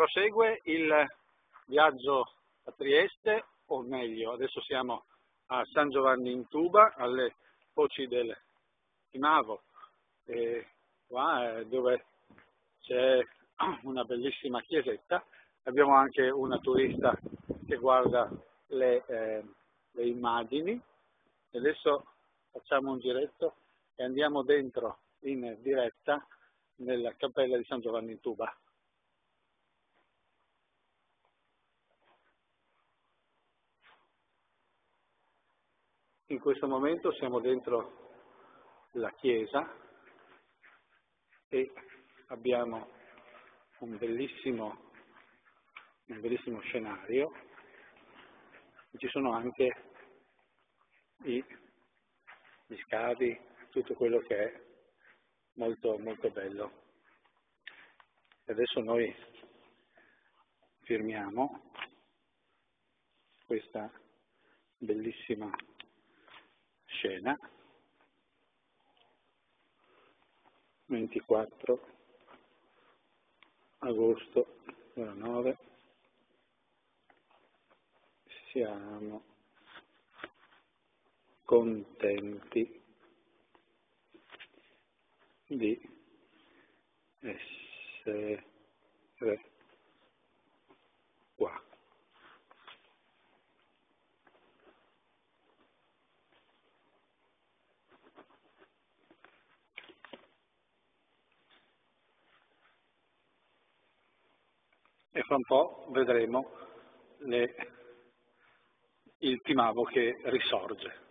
Prosegue il viaggio a Trieste, o meglio, adesso siamo a San Giovanni in Tuba, alle foci del Timavo, qua dove c'è una bellissima chiesetta. Abbiamo anche una turista che guarda le immagini. E adesso facciamo un giretto e andiamo dentro in diretta nella cappella di San Giovanni in Tuba. In questo momento siamo dentro la chiesa e abbiamo un bellissimo scenario. Ci sono anche gli scavi, tutto quello che è molto molto bello. E adesso noi firmiamo questa bellissima scena. 24 agosto 2009, siamo contenti di essere qua. E fra un po' vedremo il Timavo che risorge.